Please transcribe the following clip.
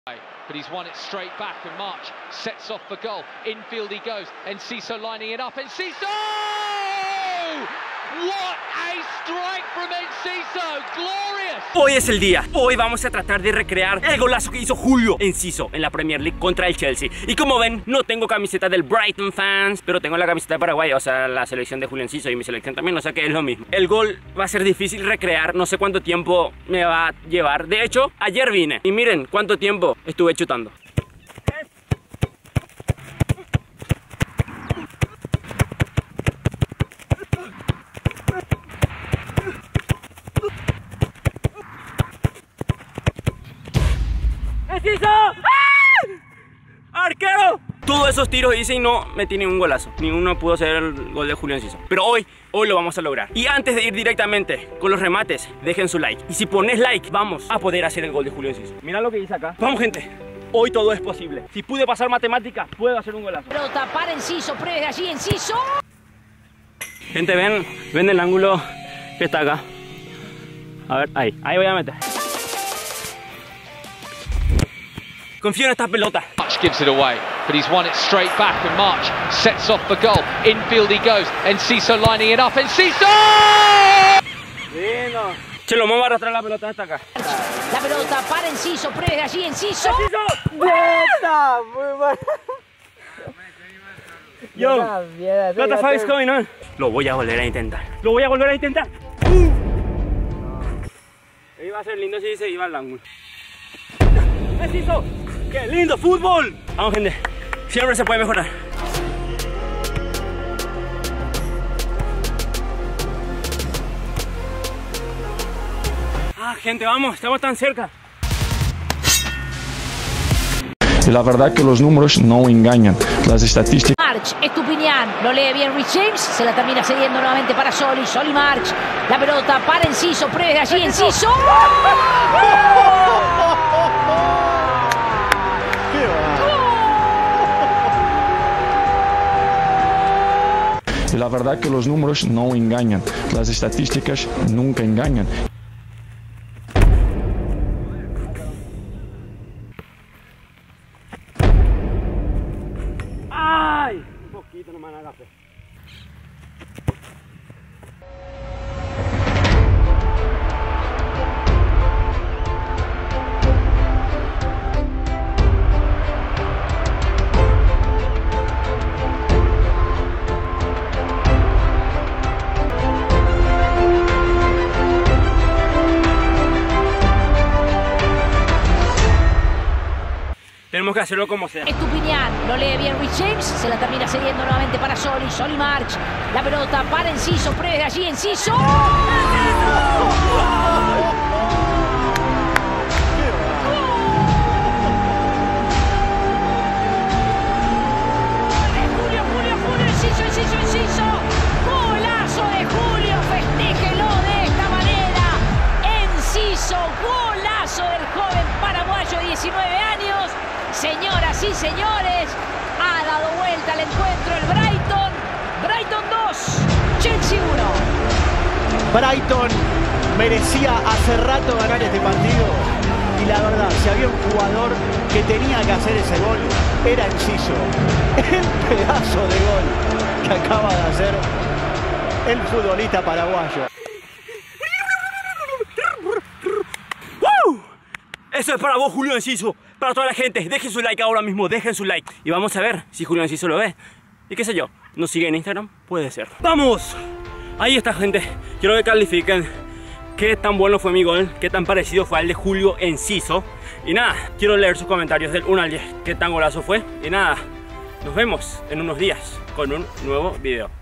But he's won it straight back, and March sets off for goal. Infield he goes, Enciso lining it up. Enciso! What a strike from Enciso! Glorious! Hoy es el día. Hoy vamos a tratar de recrear el golazo que hizo Julio Enciso en la Premier League contra el Chelsea. Y como ven, no tengo camiseta del Brighton fans, pero tengo la camiseta de Paraguay, o sea, la selección de Julio Enciso y mi selección también, o sea que es lo mismo. El gol va a ser difícil recrear, no sé cuánto tiempo me va a llevar. De hecho, ayer vine y miren cuánto tiempo estuve chutando. ¡Enciso! ¡Ah! ¡Arquero! Todos esos tiros hice y no metí ni un golazo. Ni uno pudo ser el gol de Julio Enciso. Pero hoy lo vamos a lograr. Y antes de ir directamente con los remates, dejen su like. Y si pones like, vamos a poder hacer el gol de Julio Enciso. Mira lo que hice acá. Vamos, gente. Hoy todo es posible. Si pude pasar matemáticas, puedo hacer un golazo. Pelota para Enciso, pruebe allí Enciso. Gente, ven el ángulo que está acá. A ver, ahí voy a meter. Confío en esta pelota. March gives it away, but he's won it straight back, and March sets off for goal. Infield he goes, Enciso lining it up. Enciso! Lindo. Che, lo vamos a arrastrar la pelota hasta acá. La pelota para Enciso, pruebe allí Enciso. ¡Está muy bueno! Yo, what the fuck is going on? Lo voy a volver a intentar. Lo voy a volver a intentar. Iba a ser lindo si se iba al ángulo. ¡Enciso! ¡Qué lindo fútbol! Vamos, gente. Siempre se puede mejorar. Ah, gente, vamos. Estamos tan cerca. La verdad que los números no engañan. Las estadísticas... March, Estupiñán, lo lee bien Rich James, se la termina cediendo nuevamente para Soli March. La pelota para Enciso, pruebe allí Enciso. La verdad que los números no engañan. Las estadísticas nunca engañan. ¡Ay! Un poquito nomás agarré. Tenemos que hacerlo como sea. Estupiñán, lo lee bien Rich James, se la termina cediendo nuevamente para Soli March. La pelota para Enciso, pruebe allí Enciso. Enciso. Golazo de Julio, festéjelo de esta manera. Enciso, golazo del joven paraguayo de 19 años. Señoras y señores, ha dado vuelta al encuentro el Brighton. Brighton 2, Chelsea 1. Brighton merecía hace rato ganar este partido. Y la verdad, si había un jugador que tenía que hacer ese gol, era Enciso. El pedazo de gol que acaba de hacer el futbolista paraguayo. Eso es para vos, Julio Enciso. Para toda la gente, dejen su like ahora mismo, dejen su like. Y vamos a ver si Julio Enciso lo ve. Y qué sé yo, ¿nos sigue en Instagram? Puede ser. ¡Vamos! Ahí está, gente. Quiero que califiquen qué tan bueno fue mi gol, qué tan parecido fue al de Julio Enciso. Y nada, quiero leer sus comentarios del 1 al 10. Qué tan golazo fue. Y nada, nos vemos en unos días con un nuevo video.